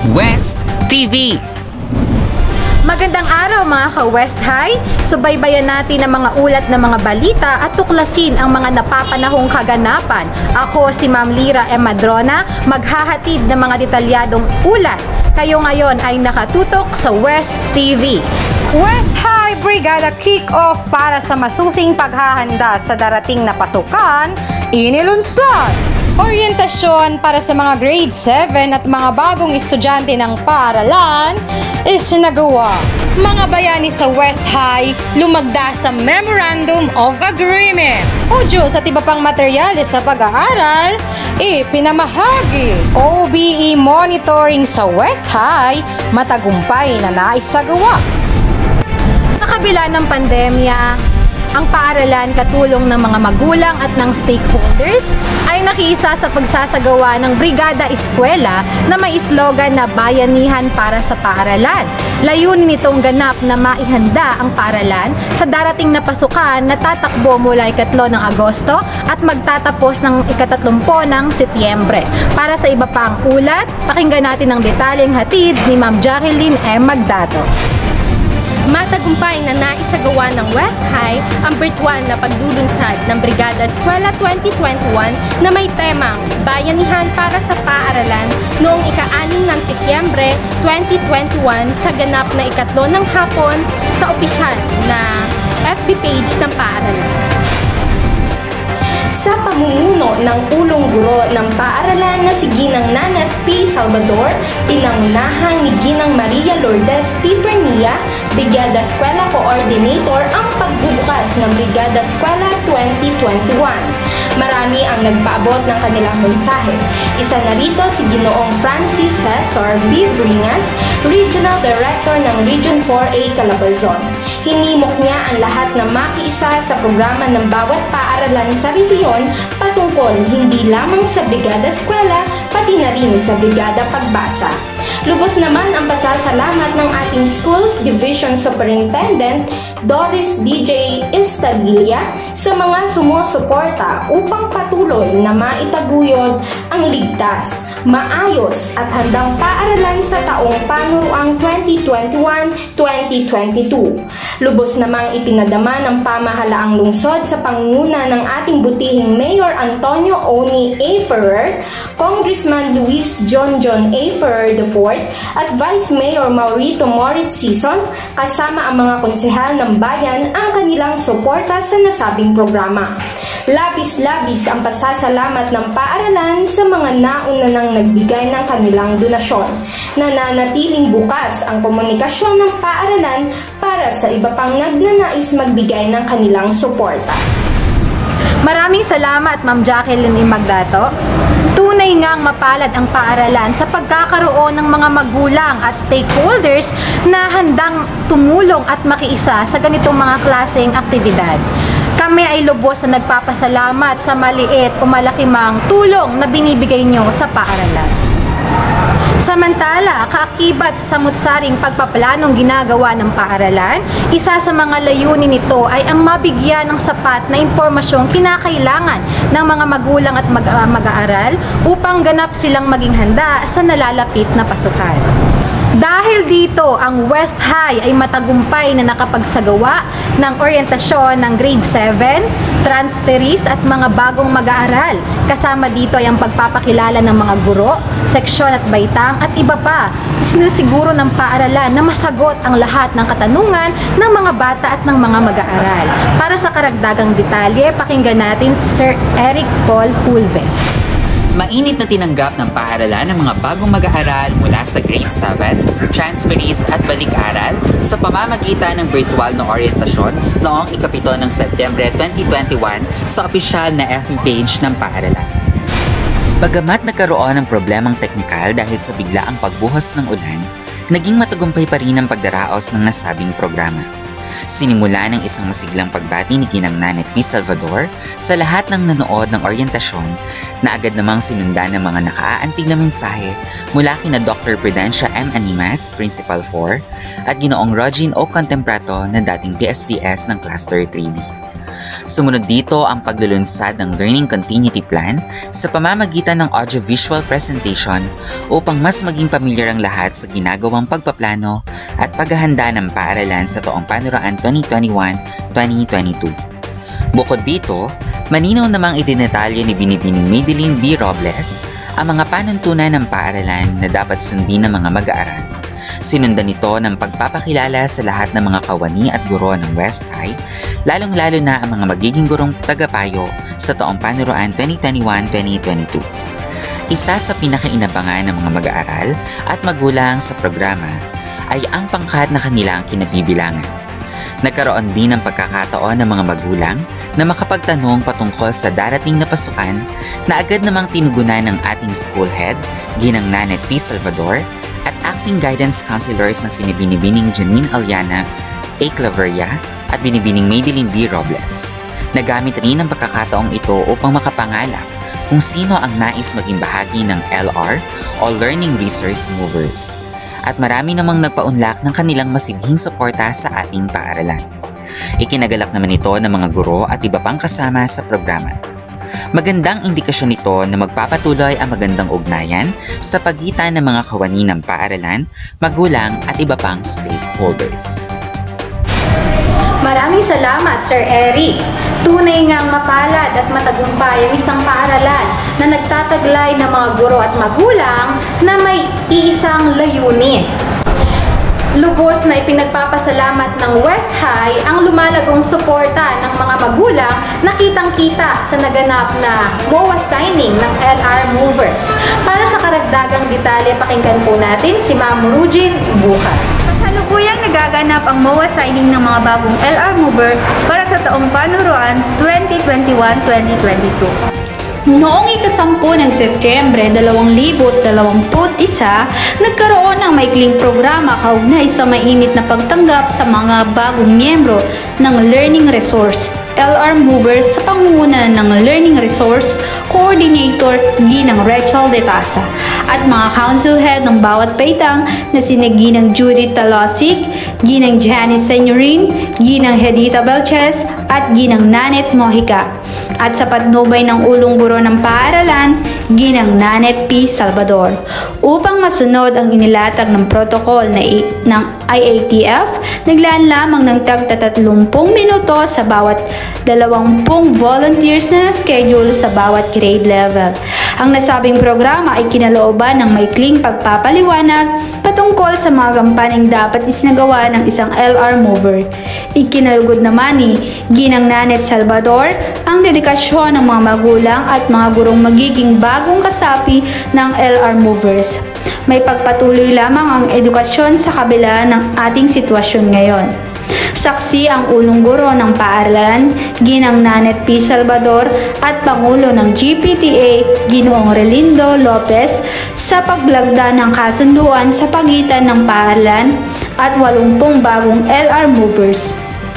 West TV. Magandang araw mga ka-West High! Subaybayan natin ang mga ulat ng mga balita at tuklasin ang mga napapanahong kaganapan. Ako si Ma'am Lira M. Madrona, maghahatid ng mga detalyadong ulat. Kayo ngayon ay nakatutok sa West TV. West High Brigada kick-off para sa masusing paghahanda sa darating na pasukan, inilunsad. Orientasyon para sa mga grade 7 at mga bagong estudyante ng paaralan, isinagawa. Mga bayani sa West High, lumagda sa Memorandum of Agreement. Udyos at iba pang materyales sa pag-aaral, ipinamahagi. OBE monitoring sa West High, matagumpay na naisagawa. Sa kabila ng pandemya, ang paaralan katulong ng mga magulang at ng stakeholders ay nakiisa sa pagsasagawa ng Brigada Eskwela na may slogan na bayanihan para sa paaralan. Layunin nitong ganap na maihanda ang paaralan sa darating na pasukan na tatakbo mula ika-3 ng Agosto at magtatapos ng ika-30 ng Setyembre. Para sa iba pang ulat, pakinggan natin ang detalyeng hatid ni Ma'am Jacqueline M. Magdato. Matagumpay na naisagawa ng West High ang virtual na paglulunsad ng Brigada Eskwela 2021 na may temang Bayanihan para sa Paaralan noong ika-6 ng Setyembre 2021 sa ganap na ika-3 ng hapon sa opisyal na FB page ng paaralan. Sa pamumuno ng ulong guro ng paaralan na si Ginang Nanette P. Salvador, pinangunahan ni Ginang Maria Lourdes P. Pernia, Brigada Eskwela Coordinator ang pagbubukas ng Brigada Eskwela 2021. Marami ang nagpaabot ng kanilang mensahe. Isa na rito si Ginoong Francis Cesar B. Bringas, Regional Director ng Region 4A Calabarzon. Hinimok niya ang lahat na makiisa sa programa ng bawat paaralan sa rehiyon patungkol hindi lamang sa Brigada Eskwela, pati na rin sa Brigada Pagbasa. Lubos naman ang pasasalamat ng ating Schools Division Superintendent Doris DJ Estadilla sa mga sumusuporta upang patuloy na maitaguyod ang ligtas, maayos at handang paaralan sa taong panuruang 2021-2022. Lubos namang ipinadama ng pamahalaang lungsod sa pangunguna ng ating butihing Mayor Antonio Oni A. Ferrer, Congressman Luis John A. Ferrer IV at Vice Mayor Maurito Moritz Sison kasama ang mga konsehal ng bayan ang kanilang suporta sa nasabing programa. Labis-labis ang pasasalamat ng paaralan sa mga nauna nang nagbigay ng kanilang donasyon. Nananatiling bukas ang komunikasyon ng paaralan para sa iba pang nagnanais magbigay ng kanilang suporta. Maraming salamat, Ma'am Jacqueline M. Magdato. Tunay ngang mapalad ang paaralan sa pagkakaroon ng mga magulang at stakeholders na handang tumulong at makiisa sa ganitong mga klaseng aktibidad. Kami ay lubos na nagpapasalamat sa maliit o malaki mang tulong na binibigay nyo sa paaralan. Samantala, kaakibat sa samut-saring pagpaplanong ginagawa ng paaralan, isa sa mga layunin nito ay ang mabigyan ng sapat na impormasyong kinakailangan ng mga magulang at mag-aaral upang ganap silang maging handa sa nalalapit na pasukan. Dahil dito, ang West High ay matagumpay na nakapagsagawa ng orientasyon ng grade 7, transferees at mga bagong mag-aaral. Kasama dito ay ang pagpapakilala ng mga guro, seksyon at baitang at iba pa. Sinusiguro ng paaralan na masagot ang lahat ng katanungan ng mga bata at ng mga mag-aaral. Para sa karagdagang detalye, pakinggan natin si Sir Eric Paul Hulve. Mainit na tinanggap ng paaralan ng mga bagong mag-aaral mula sa grade 7, transferees at balik-aral sa pamamagitan ng virtual na orientasyon noong ika-7 ng Setyembre 2021 sa opisyal na FB page ng paaralan. Bagamat nagkaroon ng problemang teknikal dahil sa biglaang pagbuhos ng ulan, naging matagumpay pa rin ang pagdaraos ng nasabing programa. Sinimula ng isang masiglang pagbati ni Ginang Nanette P. Salvador sa lahat ng nanood ng orientasyon na agad namang sinundan ng mga nakaaantig na mensahe mula kina Dr. Prudencia M. Animas, Principal 4, at Ginoong Rogin O. Contemplato na dating PSDS ng Cluster 3B. Sumunod dito ang paglulunsad ng Learning Continuity Plan sa pamamagitan ng audiovisual presentation upang mas maging pamilyar ang lahat sa ginagawang pagpaplano at paghahanda ng paaralan sa taong panuraan 2021-2022. Bukod dito, malinaw namang idinetalye ni Binibining Madeline B. Robles ang mga panuntunan ng paaralan na dapat sundin ng mga mag-aaral. Sinundan nito ng pagpapakilala sa lahat ng mga kawani at guro ng West High, lalong-lalo na ang mga magiging gurong tagapayo sa taong panuruan 2021-2022. Isa sa pinakainabangan ng mga mag-aaral at magulang sa programa ay ang pangkat na kanilang kinabibilangan. Nagkaroon din ng pagkakataon ng mga magulang na makapagtanong patungkol sa darating na pasukan na agad namang tinugunan ng ating school head, Ginang Nanet P. Salvador, at acting guidance counselors na sina Binibining Janine Aliana A. Claveria at Binibining Madeline B. Robles. Nagamit rin ang pagkakataong ito upang makapangalap kung sino ang nais maging bahagi ng LR o Learning Resource Movers. At marami namang nagpaunlak ng kanilang masidhing suporta sa ating paaralan. Ikinagalak naman ito ng mga guro at iba pang kasama sa programa. Magandang indikasyon nito na magpapatuloy ang magandang ugnayan sa pagitan ng mga kawani ng paaralan, magulang at iba pang stakeholders. Maraming salamat, Sir Eric. Tunay ngang mapalad at matagumpay ang isang paaralan na nagtataglay ng mga guro at magulang na may iisang layunin. Lubos na ipinagpapasalamat ng West High ang lumalagong suporta ng mga magulang na kitang-kita sa naganap na MOA signing ng LR Movers. Para sa karagdagang detalye, pakinggan po natin si Ma'am Rugin Bukat. Kasalukuyang nagaganap ang MOA signing ng mga bagong LR Mover para sa taong panuruan 2021-2022. Noong ika-10 ng Setyembre 2021, nagkaroon ng maikling programa kaugnay sa mainit na pagtanggap sa mga bagong miyembro ng Learning Resource LR Movers sa pangunguna ng Learning Resource Coordinator Ginang Rachel De Tasa at mga council head ng bawat paitang na sina Ginang Judith Talosik, Ginang Janice Senyorin, Ginang Hedita Belches at Ginang Nanet Mojica. At sa patnubay ng ulong guro ng paaralan, Ginang Nanet P. Salvador. Upang masunod ang inilatag ng protocol ng IATF, naglaan lamang ng tagta-30 minuto sa bawat 20 volunteers na schedule sa bawat grade level. Ang nasabing programa ay kinalooban ng maikling pagpapaliwanag patungkol sa mga gampaning dapat isinagawa ng isang LR mover. Ikinalugod naman ni Ginang Nanet Salvador ang dedikasyon ng mga magulang at mga gurong magiging bagong kasapi ng LR movers. May pagpatuloy lamang ang edukasyon sa kabila ng ating sitwasyon ngayon. Saksi ang ulong guro ng paaralan, Ginang Nanet P. Salvador at Pangulo ng GPTA, Ginoong Relindo Lopez, sa paglagda ng kasunduan sa pagitan ng paaralan at 80 bagong LR movers.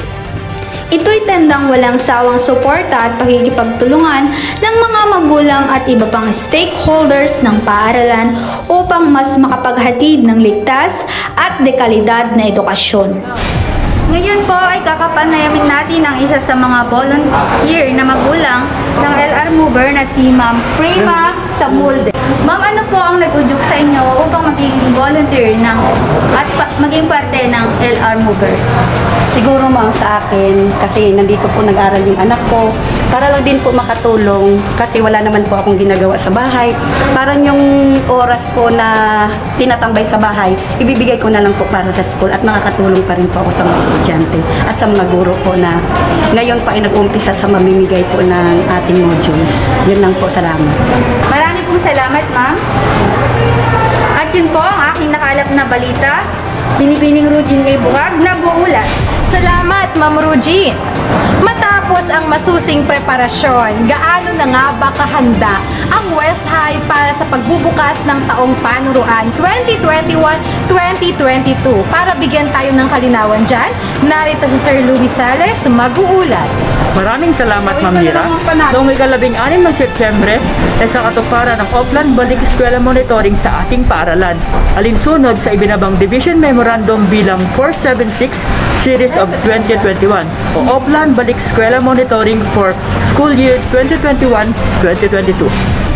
Ito'y tandang walang sawang suporta at pakikipagtulungan ng mga magulang at iba pang stakeholders ng paaralan upang mas makapaghatid ng ligtas at dekalidad na edukasyon. Ngayon po ay kakapanayamin natin ang isa sa mga volunteer na magulang ng LR Mover na si Ma'am Prima Samulde. Ma'am, ano po ang nag-udyok sa inyo upang maging volunteer at maging parte ng LR Movers? Siguro ma'am sa akin, kasi nandito po nag-aral yung anak ko, para lang din po makatulong kasi wala naman po akong ginagawa sa bahay. Parang yung oras po na tinatambay sa bahay, ibibigay ko na lang po para sa school at makakatulong pa rin po ako sa mga estudyante at sa mga guro po na ngayon pa ay nag-umpisa sa mamimigay po ng ating modules. Yun lang po, salamat. Marami pong salamat ma'am. At yun po ang aking nakalap na balita. Binibining Rugin A. Buhag, nag-uulat. Salamat, Ma'am Rugin! Matapos ang masusing preparasyon, gaano na nga ba kahanda ang West High para sa pagbubukas ng taong panuruan 2021-2022? Para bigyan tayo ng kalinawan dyan, narito si Sir Louis Sales, mag-uulat. Maraming salamat, Ma'am Mira. Noong ika-16 ng Setyembre, ay sa katuparan ng Oplan Balik Eskwela Monitoring sa ating paaralan. Alinsunod sa ibinabang Division Memorandum bilang 476 Series of 2021 o Oplan Balik Eskwela Monitoring for School Year 2021-2022.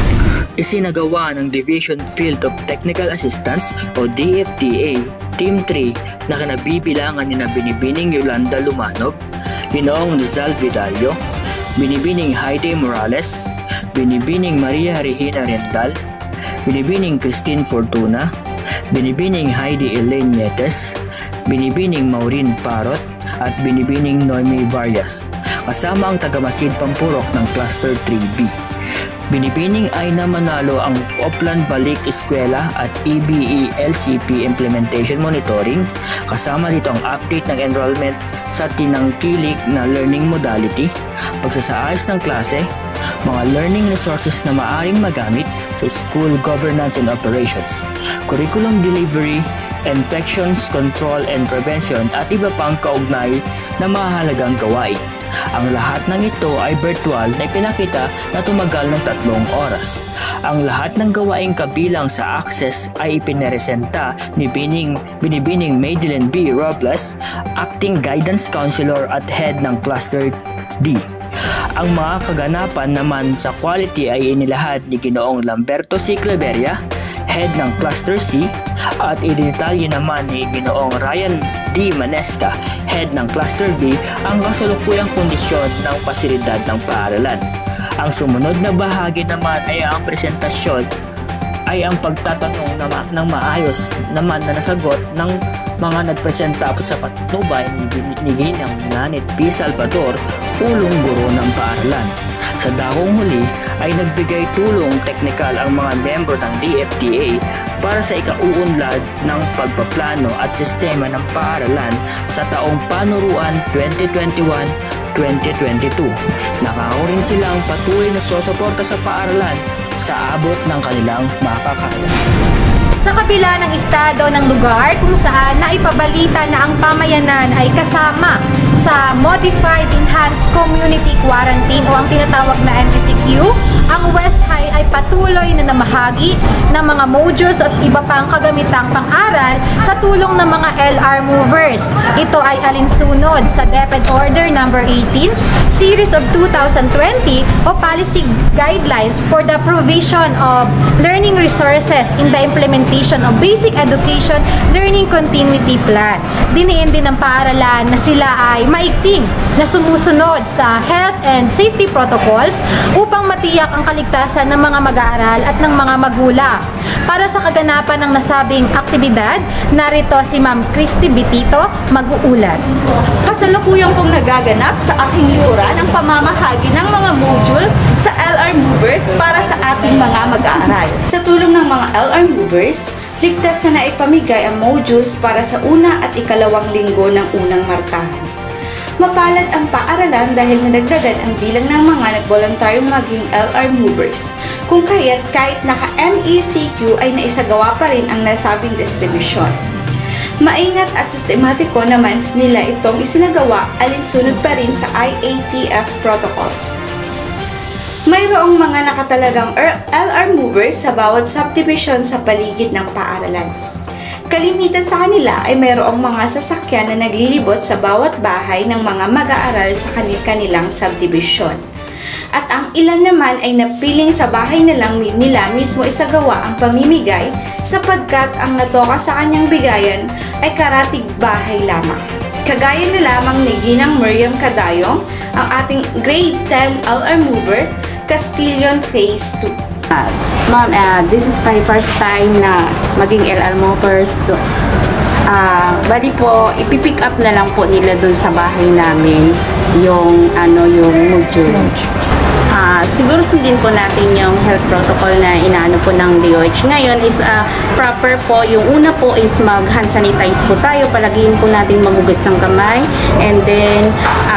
Isinagawa ng Division Field of Technical Assistance o DFTA Team 3 na kinabibilangan ni na Binibining Yolanda Lumanog, Ginoong Rizal Vidalio, Binibining Heidi Morales, Binibining Maria Regina Rental, Binibining Christine Fortuna, Binibining Heidi Elaine Nietes, Binibining Maureen Parot at Binibining Noemi Varias, kasama ang tagamasid pampurok ng Cluster 3B. Binibining ay namanalo ang Oplan Balik Eskwela at EBE LCP Implementation Monitoring, kasama dito ang update ng enrollment sa tinangkilik na learning modality, pagsasaayos ng klase, mga learning resources na maaring magamit sa school governance and operations, curriculum delivery, infections control and prevention at iba pang kaugnay na mahalagang gawain. Ang lahat ng ito ay virtual na ipinakita na tumagal ng 3 oras. Ang lahat ng gawaing kabilang sa access ay ipiniresenta ni Binibining Madeline B. Robles, Acting Guidance Counselor at Head ng Cluster D. Ang mga kaganapan naman sa quality ay inilahad ni Ginoong Lamberto C. Cleveria, Head ng Cluster C, at idinetalye naman ni Ginoong Ryan D. Manesca, Head ng Cluster B, ang kasalukuyang kondisyon ng pasilidad ng paaralan. Ang sumunod na bahagi naman ay ang presentasyon ay ang pagtatanong ng maayos naman na nasagot ng mga nagpresenta sa patnubay ni Ginang Nanit P. Salvador, ulong guro ng paaralan. Sa dakong huli ay nagbigay tulong teknikal ang mga membro ng DFTA para sa ikauunlad ng pagpaplano at sistema ng paaralan sa taong panuruan 2021-2022. Nakako rin silang patuloy na susuporta sa paaralan sa abot ng kanilang makakaya. Sa kabila ng estado ng lugar kung saan naipabalita na ang pamayanan ay kasama sa Modified Enhanced Community Quarantine o ang tinatawag na MCQ, ang West High ay patuloy na namahagi ng mga modules at iba pang kagamitang pang-aral sa tulong ng mga LR movers. Ito ay alinsunod sa DepEd Order No. 18, Series of 2020 o Policy Guidelines for the Provision of Learning Resources in the Implementation of Basic Education Learning Continuity Plan. Diniin din ng paaralan na sila ay maigting na sumusunod sa health and safety protocols upang matiyak ang kaligtasan ng mga mag-aaral at ng mga magulang. Para sa kaganapan ng nasabing aktibidad, narito si Ma'am Christy Bitito mag-uulat. Kasalukuyang pong nagaganap sa aking likuran ang pamamahagi ng mga module sa LR Movers para sa ating mga mag-aaral. Sa tulong ng mga LR Movers, ligtas na naipamigay ang modules para sa una at ikalawang linggo ng unang martahan. Mapalad ang paaralan dahil nadagdagan ang bilang ng mga nagboluntaryong maging LR Movers, kung kaya't kahit naka-MECQ ay naisagawa pa rin ang nasabing distribusyon. Maingat at sistematiko naman nila itong isinagawa alinsunod pa rin sa IATF protocols. Mayroong mga nakatalagang LR Movers sa bawat subdivision sa paligid ng paaralan. Kalimitan sa kanila ay mayroong mga sasakyan na naglilibot sa bawat bahay ng mga mag-aaral sa kanilang subdivision. At ang ilan naman ay napiling sa bahay na lang nila mismo isagawa ang pamimigay sapagkat ang natoka sa kanyang bigayan ay karatig bahay lamang. Kagaya na lamang ni Ginang Miriam Cadayong, ang ating grade 10 LR Mover, Castillon Phase 2. Ma'am, this is my first time na maging LR Movers. Bali po, ipipick up na lang po nila dun sa bahay namin yung module. Siguro sundin po natin yung health protocol na inaano po ng DOH. Ngayon is proper po. Yung una po is mag-hand sanitize po tayo. Palagiin po natin maghugas ng kamay. And then,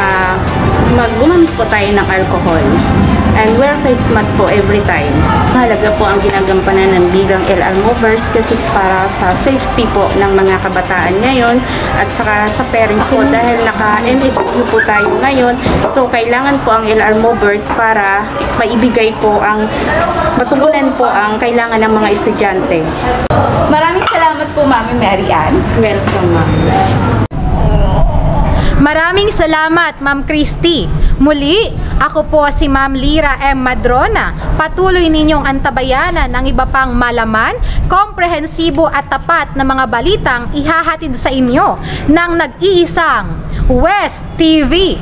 gumamit po tayo ng alcohol. And wear face mask po every time. Mahalaga po ang ginagampanan ng bilang LR Movers kasi para sa safety po ng mga kabataan ngayon at saka sa parents po dahil naka-MSQ po tayo ngayon. So, kailangan po ang LR Movers para maibigay po matugunan po ang kailangan ng mga estudyante. Maraming salamat po, Mami Mary Ann. Welcome, ma'am. Maraming salamat, Ma'am Christy. Muli, ako po si Ma'am Lira M. Madrona. Patuloy ninyong antabayanan ang iba pang malaman, komprehensibo at tapat na mga balitang ihahatid sa inyo ng nag-iisang West TV.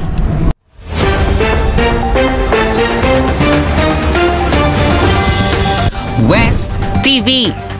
West TV.